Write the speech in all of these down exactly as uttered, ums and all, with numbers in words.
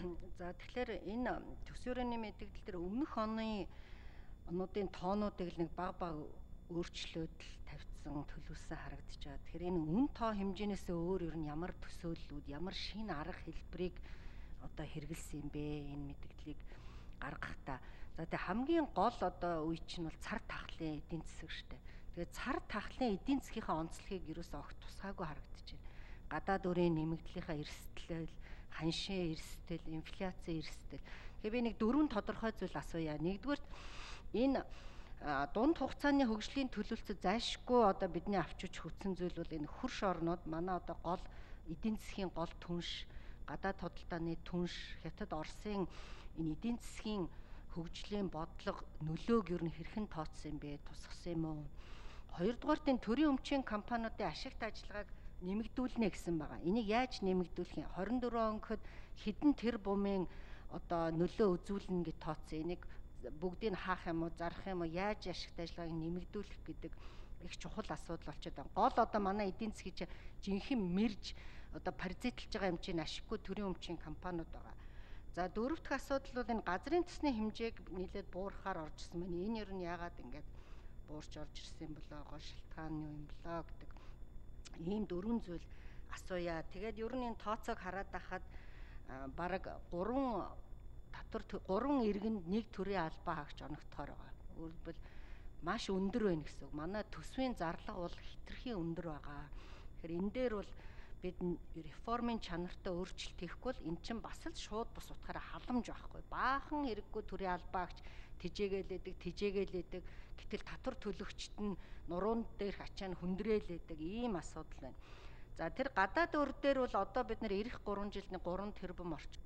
За тэгэхээр энэ төсвөрийн мэдээлэл дээр өмнөх оны онуудын тоонуудыг л нэг баг баг өөрчлөөд л тавьсан төлөвлөсөн харагдаж байгаа. Тэгэхээр энэ үн тоо хэмжээнээс өөр ер нь ямар төсөөллүүд, ямар шинэ арга хэлбэрийг одоо хэрэгэлсэн юм бэ энэ мэдээллийг гаргахтаа. За тэгээ хамгийн гол одоо үе чинь бол цар тахлын эдийн засаг шүү дээ. Тэгээ цар тахлын эдийн засгийнхаа онцлогийг ерөөсөө огт тусгаагүй харагдаж байна. Гадаад өрийн нэмэгдлийнхаа эрсдэл, ханшийн эрсдэл, инфляцийн эрсдэл. Тэгээ би нэг дөрвөн тодорхой зүйл асууя. Нэгдүгээр энэ дунд хугацааны хөгжлийн төлөвлөлтөд зайлшгүй одоо бидний авч үзэх хүчин зүйл бол энэ хөрш орнууд манай одоо гол эдийн засгийн гол түнш, гадаад худалдааны түнш, Хятад, Оросын энэ эдийн засгийн хөгжлийн бодлого нөлөөг ер нь хэрхэн тооцсон юм бэ? Тусгасан юм уу? Хоёрдугаарт энэ төрийн өмчийн компаниудын ашигт ажиллагааг нэмэгдүүлнэ гэсэн байгаа. Энийг яаж нэмэгдүүлэх юм? хорин дөрвөн он гэхэд хэдэн тэр бумын одоо нөлөө үзүүлнэ гэж тооцсон. Энийг бүгдийг хаах юм уу, зарах юм уу, яаж ашигт ажиллагааг нэмэгдүүлэх гэдэг их чухал асуудал болчиход байна. Гол одоо манай эдийн засгийн жинхэнэ мэрж одоо паразитлж байгаа хэмжээний ашиггүй төрийн өмчийн компаниуд байгаа. За дөрөв дэх асуудал бол энэ газрын төсний хэмжээг нэлээд буурахаар орж ирсэн байна. Энэ ер нь яагаад ингэж буурч орж ирсэн болоо, гол шалтгаан нь юу юм болоо гэдэг ийм дөрвөн зүйл асууя. Тэгээд ер нь энэ тооцоог хараад байхад бараг гурван татвар гурван иргэнд нэг төрлийн албаа хаагч оногдохоор байгаа. Өөрөлдвөл маш өндөр байна гэсэн үг. Манай төсвийн зарлага бол хэтэрхий өндөр байгаа. Тэгэхээр энэ дээр бол бид реформын чанартай өөрчлөлт хийхгүй бол эн чинь бас л шууд бус утгаараа халамж байхгүй. Баахан хэрэггүй төрийн албаагч тижээгэлээдэг, тижээгэлээдэг. Гэтэл татвар төлөгчд нь нуруун дээрх ачаа нь хүндрээлээдэг ийм асуудал байна. За тэр гадаад өр дээр бол одоо бид нэр ирэх гурван жилдний гурван тэрбум орчим.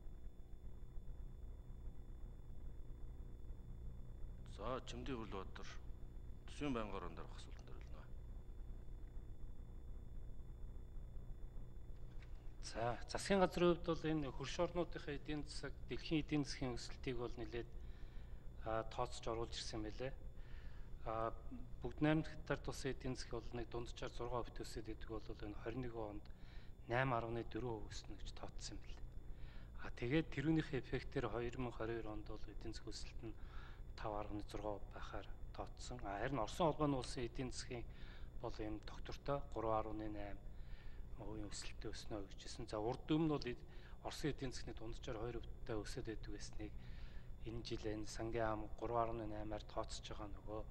За Чимдийн Хүлбаатар төсвийн байнгын орон дараах асуултанд хариулна. За засгийн газрын хувьд бол энэ хөрш орнуудынхаа эдийн засаг, дэлхийн эдийн засгийн өсөлтийг бол нэлээд тооцож оруулж ирсэн байлээ. А бүгд найрамдагтар тусын эдийн засаг бол нэг дунджаар зургаан хувьт өсөд идэг бол энэ хорин нэгэн онд найман арван дөрвөн хувь өснө гэж тооцсон юм байна. А тэгээд тэрүүнийхээ эффектээр хоёр мың хорин хоёр онд бол эдийн засгийн өсөлт нь тав арван зургаан хувь байхаар тооцсон. А харин Оросын холбооны улсын эдийн засгийн бол ийм доктортой гурван арван найман хувийн өсөлтөд өснө гэжсэн. За урд өмнө нь бол Оросын эдийн засгийн дунджаар хоёр хувьтай өсөд байдаг гэснийг энэ жил энэ сангийн ам гурван арван наймаар тооцож байгаа нөгөө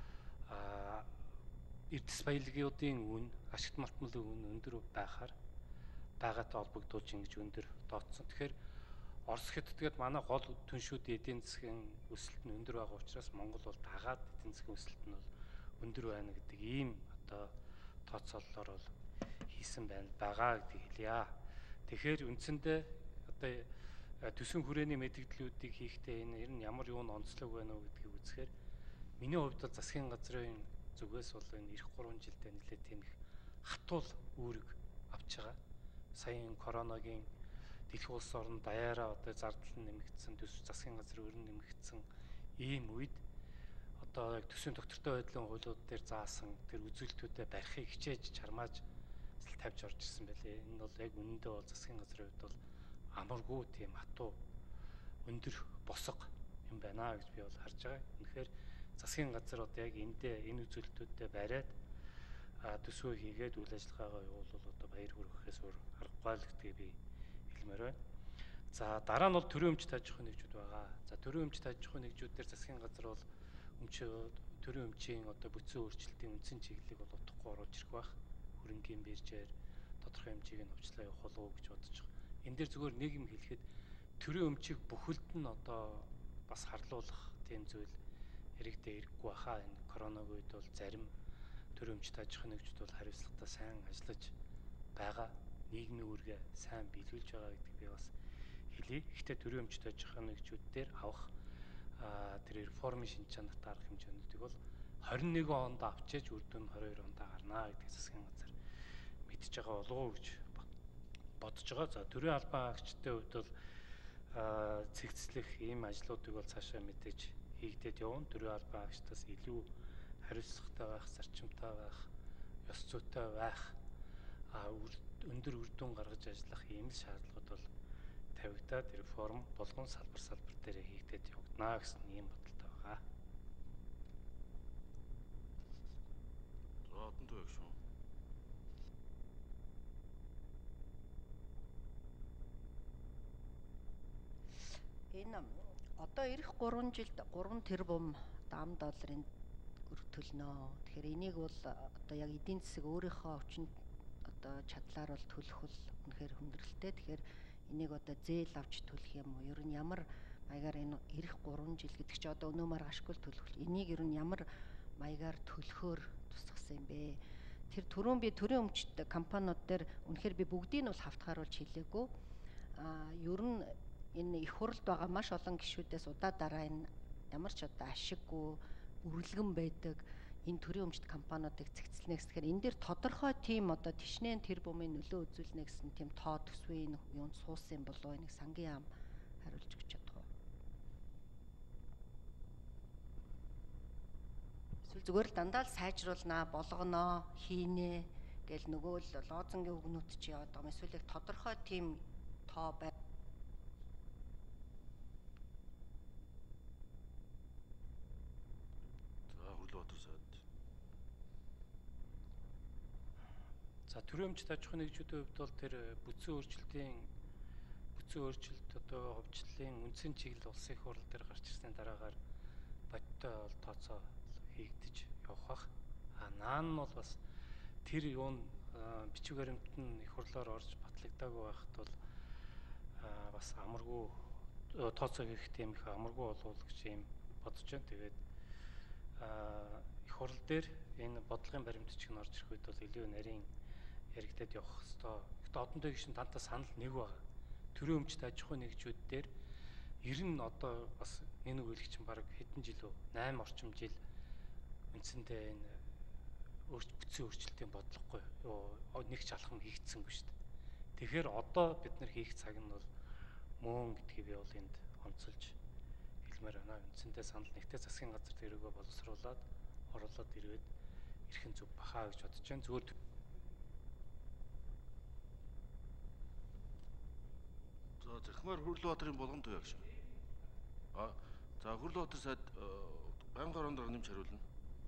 а эрдэс баялагын үн, ашигт малтмалын үн өндөр байхаар байгаатай холбогдуулж ингэж өндөр тооцсон. Тэгэхээр Орос Хятадгээд манай гол түншүүдийн эдийн засгийн өсөлт нь өндөр байгаа учраас Монгол бол дагаад эдийн засгийн өсөлт нь бол өндөр байна гэдэг ийм одоо тооцоололоор бол хийсэн байна байгаа гэдгийг хэлье. Тэгэхээр үндсэндээ одоо төсвийн хүрээний мэдээллүүдийг хийхдээ энэ ер нь ямар юунд онцлог байна уу гэдгийг үзэхээр миний хувьд бол засгийн газрын зүгээс бол энэ эх гурван жилдээ нэлээд тийм их хатуул үүрэг авч байгаа. Сая энэ коронавигийн дэлхийн улс орн даяараа одоо зардал нь нэмэгдсэн, төсөв засгийн газрын өрн нэмэгдсэн ийм үед одоо яг төсвийн доктортой байдлын хуулиуд дээр заасан тэр үзүүлэлтүүдэд барихыг хичээж чармааж тавьж орж ирсэн байлээ. Энэ бол яг үнэндээ бол засгийн газрын хувьд бол амаргүй тийм хатуу өндөр босго юм байна гэж би бол харж байгаа. Үнэхээр засгийн газар одоо яг эндээ энэ үзүүлэлтүүдэд бариад төсвөө хийгээд үйл ажиллагаагаа явуулвал одоо баяр хүргэхээс өөр аргагүй л гэдгийг би хэлмээр байна. За дараа нь бол төрийн өмч тааж ахуйн нэгжүүд байгаа. За төрийн өмч тааж ахуйн нэгжүүд дээр засгийн газар бол өмч төрийн өмчийн одоо бүтцийн өөрчлөлтийн үндсэн чиглэлийг бол утгагүй оруулж ирэх байх. Хөрөнгийн биржээр тодорхой хэмжээг нь өвчлөө явах болов уу гэж бодож байгаа. Энэ дээр зүгээр нэг юм хэлэхэд төрийн өмчийг бүхэлд нь одоо бас харлуулах тийм зүйл иргэдээ ирэхгүй баха. Энэ коронавигийн үед бол зарим төрийн өмч тааж ахуйн нэгжүүд бол хариуцлагатай сайн ажиллаж байгаа. Нийгмийн үүргээ сайн биелүүлж байгаа гэдгийг би бас хэлье. Гэхдээ төрийн өмч тааж ахуйн нэгжүүд дээр авах тэр реформын шинж чанарт арга хэмжээнүүдийг бол хорин нэгэн онд авчиж үр дүн хорин хоёр онд гарнаа гэдгийг засгийн газар мэдж байгаа болов уу гэж бодож байгаа. За төрийн албан хаагчдын хувьд бол цэгцлэх ийм ажлуудыг бол цаашаа мэдээж хийгдээд явна. Төрийн албан хаагчдаас илүү хариуцлагатай байх, зарчимтай байх, ёс зүйтэй байх, өндөр үр дүн гаргаж ажиллах ийм л шаардлагууд бол тавигдаад реформ болгон салбар салбар дээр хийгдээд явагдана гэсэн ийм бодолтой байгаа. За одон төв шүү. Энэ одоо ирэх гурван жилд гурван тэрбум ам долларын өр төлнө. Тэгэхээр энийг бол одоо яг эдийн засаг өөрийнхөө өвчин одоо чадлаар бол төлөх бол үнэхээр хүндрэлтэй. Тэгэхээр энийг одоо зээл авч төлөх юм уу? Ер нь ямар маягаар энэ ирэх гурван жил гэдэг чи одоо өнөө маргаашгүй төлөх. Энийг ер нь ямар маягаар төлөхөөр тусгасан юм бэ? Тэр түрүүн би төрийн өмчт компаниуд дээр үнэхээр би бүгдийг нь бол хавтгааруулж хэлээгүй. Аа ер нь энэ их хурлд байгаа маш олон гишүүдээс удаа дараа энэ ямар ч одоо ашиггүй үргэлгэн байдаг энэ төрийн өмчт компаниудыг цэгцлэнэ гэхээр энэ дээр тодорхой тийм одоо тишнээн тэрбумын нөлөө үзүүлнэ гэсэн тийм тоо төсвийн юунд суусан болов уу? Энийг сангийн ам хариулж өгч чадах уу? Эсвэл зүгээр л дандаа л сайжруулнаа, болгоноо, хийнэ гэл нөгөө л лозунгийн үгнүүд чи яваад байгаа юм. Эсвэл яг тодорхой тийм тоо бай. За төрийн өмчт аж ахуйн нэгжүүдийн хувьд бол тэр бүтцийн өөрчлөлтийн бүтцийн өөрчлөлт одоо хувьчлалын үндсэн чиглэл улсын их хурл дээр гарч ирсний дараагаар бодтой бол тооцоо хийгдэж явах бах. А наан нь бол бас тэр юун бичиг баримтад нь их хурлаар орж батлагдаагүй байхад бол бас амаргүй тооцоо хийх тийм их амаргүй болов гэж юм бодож байна. Тэгээд их хурл дээр энэ бодлогын баримт чиг нь орж ирэх үед бол илүү нарийн яригдаад явах хэвээр. Гэхдээ одонтой гишүүн тантаа санал нэг байгаа. Төрийн өмчт аж ахуйн нэгжүүд дээр ер нь одоо бас нэг нэг үйлч чинь баг хэдэн жил үү? найман орчим жил үндсэндээ энэ өөрч бүтцийн өөрчлөлтийн бодлогогүй нэг ч алхам хийгдсэнгүй шүү дээ. Тэгэхээр одоо бид нар хийх цаг нь бол мөн гэдгийг би бол энд онцолж хэлмээр байна. Үндсэндээ санал нэгтэй засгийн газар тэрүүгээ боловсруулад оруулаад ирээд ирэх нь зүг бахаа гэж бодож байна. Зүгээр За Захимаар Хүрлбаатарын болгон төв яг шүү. А за Хүрлбаатар сайд байнгын орон дор нэмж хариулна.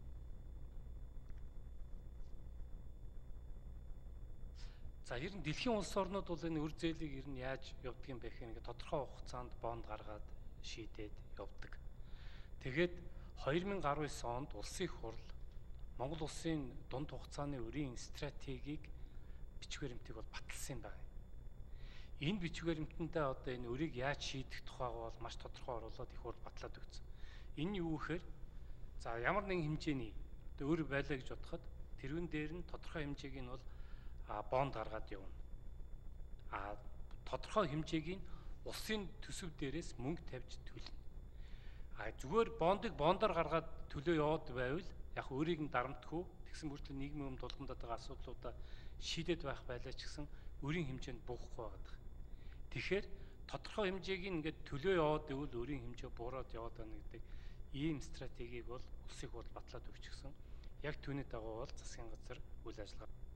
За ер нь дэлхийн улс орнууд бол энэ өр зээлийг ер нь яаж явдаг юм бэ гэхээр ингээд тодорхой хугацаанд бонд гаргаад шийдээд явдаг. Тэгээд две тысячи десять онд улсын их хурл Монгол улсын дунд хугацааны өрийн стратегийг бичиг баримтыг бол баталсан юм байна. Энэ бичиг баримтандаа одоо энэ өрийг яаж шийдэх тухайг бол маш тодорхой оруулаад их хурл батлаад өгсөн. Энэ юу гэхээр за ямар нэгэн хэмжээний одоо өр байлаа гэж бодоход тэрүүн дээр нь тодорхой хэмжээг нь бол бонд гаргаад явна. А тодорхой хэмжээг нь улсын төсөв дээрээс мөнгө тавьж төлнө. А зүгээр бондыг бондоор гаргаад төлөө яваад байвал яг өрийг нь дарамтгүй тэгсэн мөртлөө нийгмийн өмнө тулгамдаад байгаа асуудлуудаа шийдээд байх байлаа ч гэсэн өрийн хэмжээнд буухгүй байгаа. Тэгэхээр тодорхой хэмжээг нь ингээд төлөө яваад ивэл өрийн хэмжээ буураад яваад байна гэдэг ийм стратегийг бол улсын их хурл батлаад өгчихсөн. Яг түүний дагуу бол засгийн газар үйл ажиллагаа